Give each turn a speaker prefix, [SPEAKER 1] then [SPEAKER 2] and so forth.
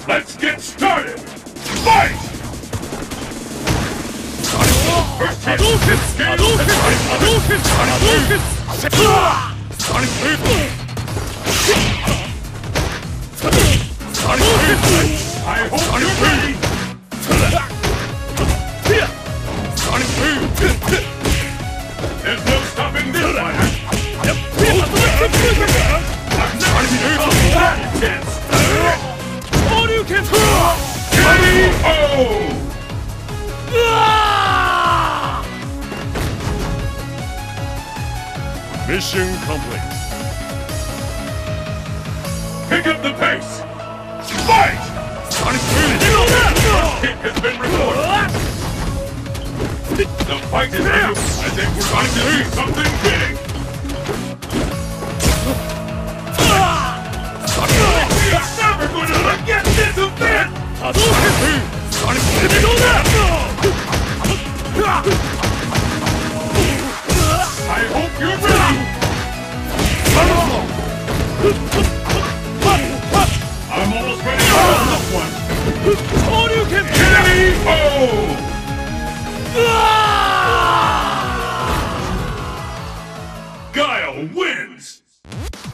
[SPEAKER 1] Let's get started! Fight! First hit, Guile, I hope you're ready! There's no stopping this fighter! I'm not that intense! K.O.
[SPEAKER 2] Mission complete.
[SPEAKER 1] Pick up the pace! Fight! Hit has been recorded! The fight is new! I think we're going to do something big! You're never going to forget this event! I hope you're ready! I'm almost ready for this one! K.O. Guile wins!